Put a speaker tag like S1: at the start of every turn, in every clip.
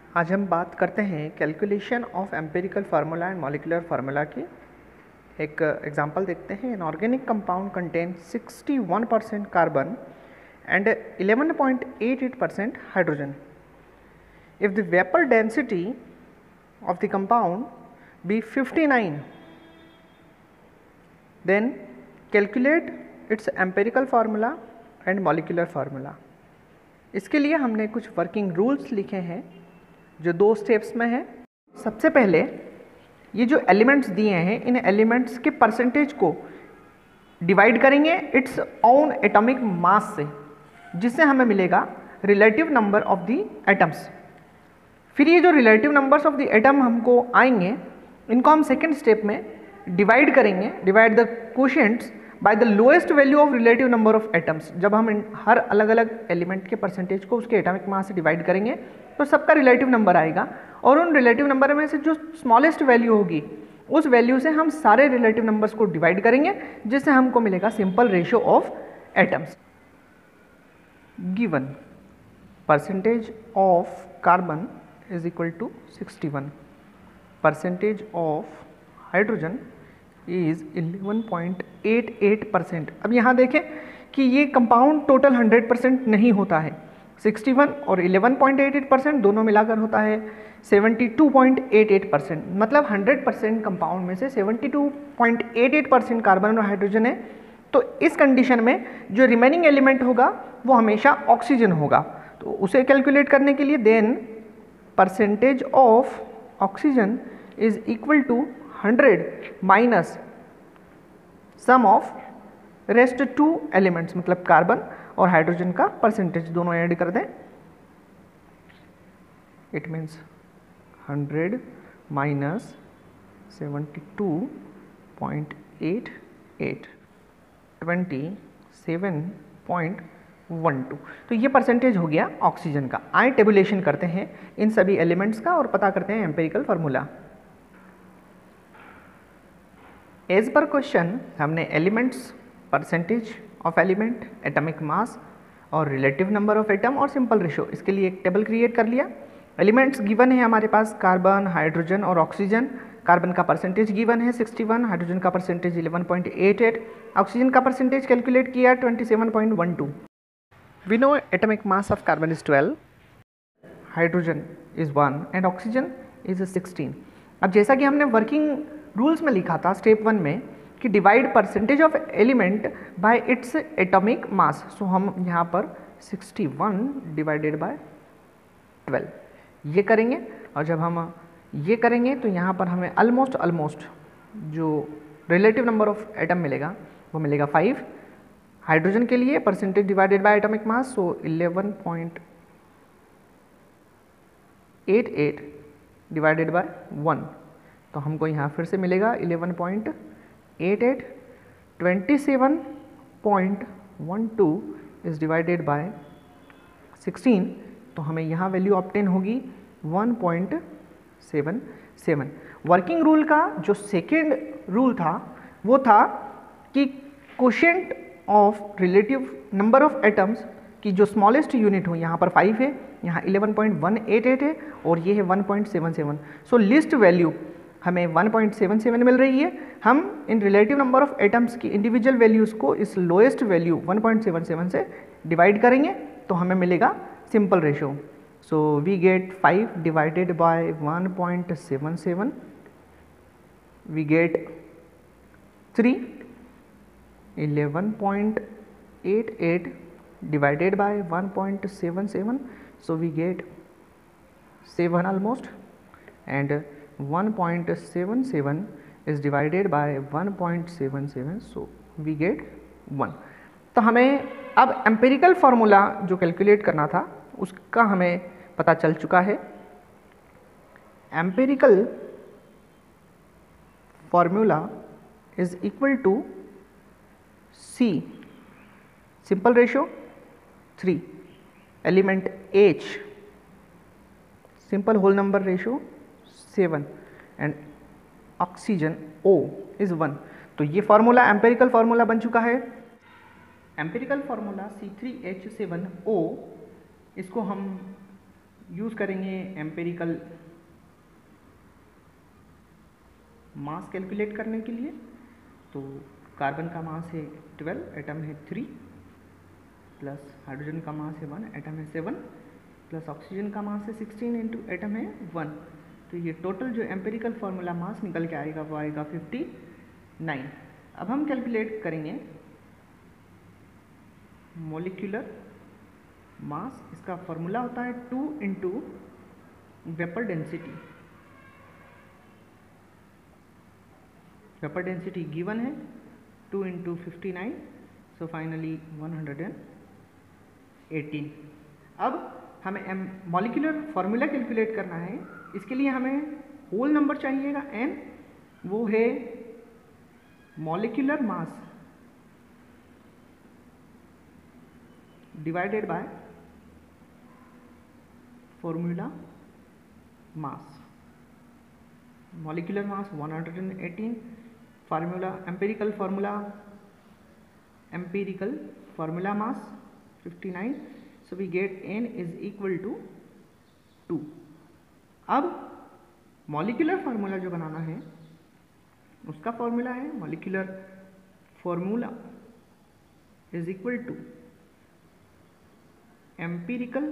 S1: आज हम बात करते हैं calculation of empirical formula and molecular formula की। एक एग्जांपल देखते हैं। An organic compound contain 61% carbon and 11.88% hydrogen. If the vapour density of the compound be 59, then calculate its empirical formula and molecular formula. इसके लिए हमने कुछ working rules लिखे हैं जो 2 स्टेप्स में है। सबसे पहले ये जो एलिमेंट्स दिए हैं, इन एलिमेंट्स के परसेंटेज को डिवाइड करेंगे इट्स ओन एटॉमिक मास से, जिससे हमें मिलेगा relative number of the atoms. फिर ये जो relative numbers of the atom हमको आएंगे, इनको हम सेकेंड स्टेप में डिवाइड करेंगे, divide the quotients by the lowest value of relative number of atoms. जब हम हर अलग अलग एलिमेंट के परसेंटेज को उसके एटॉमिक मास से डिवाइड करेंगे तो सबका रिलेटिव नंबर आएगा, और उन रिलेटिव नंबर में से जो स्मॉलेस्ट वैल्यू होगी उस वैल्यू से हम सारे रिलेटिव नंबर्स को डिवाइड करेंगे, जिससे हमको मिलेगा simple ratio of atoms. Given percentage of carbon is equal to 61, percentage of hydrogen is 11.88%। अब यहाँ देखें कि ये कंपाउंड टोटल 100% नहीं होता है। 61 और 11.88% दोनों मिलाकर होता है 72.88%। मतलब 100% कंपाउंड में से 72.88% कार्बन और हाइड्रोजन है। तो इस कंडीशन में जो रिमेनिंग एलिमेंट होगा वो हमेशा ऑक्सीजन होगा। तो उसे कैलकुलेट करने के लिए then percentage of oxygen is equal to 100 minus sum of rest 2 elements, मतलब कार्बन और हाइड्रोजन का परसेंटेज दोनों ऐड कर दें। It means 100 minus 72.88 27.12। तो ये परसेंटेज हो गया ऑक्सीजन का। आए टेबुलेशन करते हैं इन सभी एलिमेंट्स का और पता करते हैं empirical formula. As per question हमने elements, percentage of element, atomic mass और रिलेटिव नंबर ऑफ एटम और सिंपल रेशियो, इसके लिए एक टेबल क्रिएट कर लिया। एलिमेंट्स गिवन है हमारे पास कार्बन, हाइड्रोजन और ऑक्सीजन। कार्बन का परसेंटेज गिवन है 61, हाइड्रोजन का परसेंटेज 11.88, ऑक्सीजन का परसेंटेज कैलकुलेट किया 27.12। We know atomic mass of carbon is 12, hydrogen is 1 and oxygen is 16। अब जैसा कि हमने वर्किंग रूल्स में लिखा था स्टेप 1 में कि divide percentage of element by its atomic mass, so हम यहाँ पर 61 डिवाइडेड बाय 12 ये करेंगे। और जब हम ये करेंगे तो यहाँ पर हमें ऑलमोस्ट जो रिलेटिव नंबर ऑफ एटम मिलेगा वो मिलेगा 5। हाइड्रोजन के लिए percentage divided by atomic mass, so 11.88 divided by 1, तो हमको यहाँ फिर से मिलेगा 11.88। 27.12 इज डिवाइडेड बाय 16, तो हमें यहाँ वैल्यू ऑब्टेन होगी 1.77। वर्किंग रूल का जो सेकेंड रूल था वो था कि quotient of relative number of atoms की जो स्मॉलेस्ट यूनिट हो, यहाँ पर 5 है, यहाँ 11.188 है और ये है 1.77। सो लिस्ट वैल्यू हमें 1.77 मिल रही है। हम इन रिलेटिव नंबर ऑफ एटम्स की इंडिविजुअल वैल्यूज़ को इस लोएस्ट वैल्यू 1.77 से डिवाइड करेंगे तो हमें मिलेगा simple ratio. So we get 5 divided by 1.77, we get 3। 11.88 divided by 1.77, so we get 7 almost, and 1.77 is divided by 1.77, so we get 1। तो हमें अब एम्पिरिकल फार्मूला जो कैलकुलेट करना था उसका हमें पता चल चुका है। Empirical formula is equal to C, simple ratio 3, element H, simple whole number ratio 7 and oxygen O is 1। तो ये फार्मूला एम्पिरिकल फार्मूला बन चुका है। एम्पिरिकल फार्मूला C3H7O, इसको हम यूज़ करेंगे एम्पेरिकल मास कैलकुलेट करने के लिए। तो कार्बन का मास है 12, एटम है 3, प्लस हाइड्रोजन का मास है 1, एटम है 7, प्लस ऑक्सीजन का मास है 16 इंटू एटम है 1। तो ये टोटल जो एम्पेरिकल फार्मूला मास निकल के आएगा वो आएगा 59। अब हम कैलकुलेट करेंगे मॉलिक्यूलर मास। इसका फार्मूला होता है 2 into vapour density. Vapour density given है 2 इंटू 59, सो फाइनली 118। अब हमें मॉलिक्यूलर फार्मूला कैलकुलेट करना है। इसके लिए हमें होल नंबर चाहिएगा n, वो है molecular mass divided by formula mass. Molecular mass 118, formula empirical formula mass 59, so we get n is equal to 2। अब मॉलिक्यूलर फार्मूला जो बनाना है उसका फार्मूला है molecular formula is equal to empirical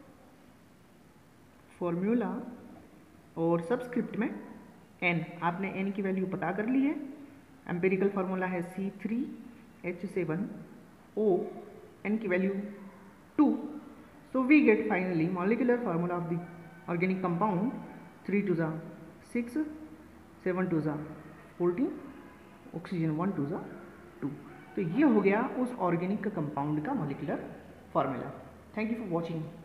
S1: formula और subscript में n। आपने n की value पता कर ली है। एम्पिरिकल फार्मूला है C3H7O, n की value 2। So we get finally molecular formula of the organic compound 3 2 6, 7 2 14, oxygen 1 2 2। तो ये हो गया उस ऑर्गेनिक कंपाउंड का molecular formula. Thank you for watching.